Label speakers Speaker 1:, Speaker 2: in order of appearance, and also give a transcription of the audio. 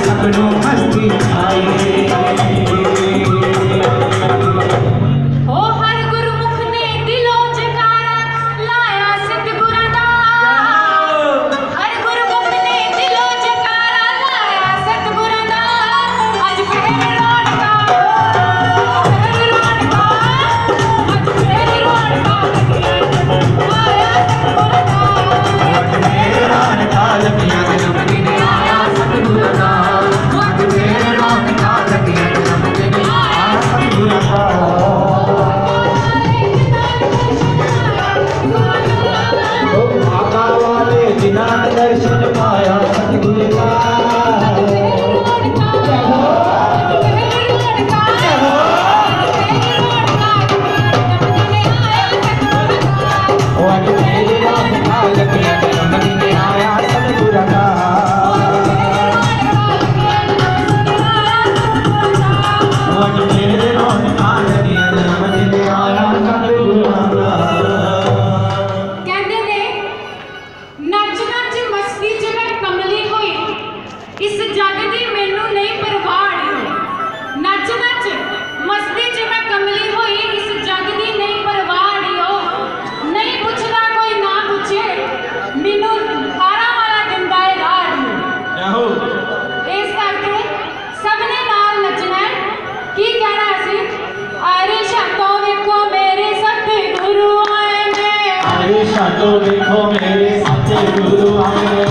Speaker 1: सबनों मस्ती छाए।
Speaker 2: ओ हर गुरमुख ने दिलों जगारा लाया सतगुरां दा। हर गुरमुख ने दिलों जगारा लाया सतगुरां दा। अज फिर रौनका अज फिर रौनका आया सतगुरां दा।
Speaker 1: अज फिर रौनका लगियां जन्मदिन आया सतगुरां दा। अज फिर रौनका लगियां जन्मदिन आया सतगुरां दा। ओ भागा वाले जिन्हां ने दर्शन पाया सतगुरु दा। अज फिर रौनका लगियां जन्मदिन आया सतगुरां दा। अज फिर रौनका लगियां जन्मदिन आया सतगुरां दा।
Speaker 2: कहते ने नच नच मस्ती च मैं कमली हुई, इस जग दी मैनू नहीं परवाह नी। नच नच मस्ती च मैं कमली हुई, इस जग दी नहीं परवाह नी। नहीं पुछदा कोई ना पुछे, मैनू हारा वाला दिंदा है राह नी। इस करके सबने नाल नचना है। की कहना सी? अरे शातों वेखो मेरे सतगुरु आए ने।
Speaker 1: अरे शातो देखो मेरे सतगुरु आए।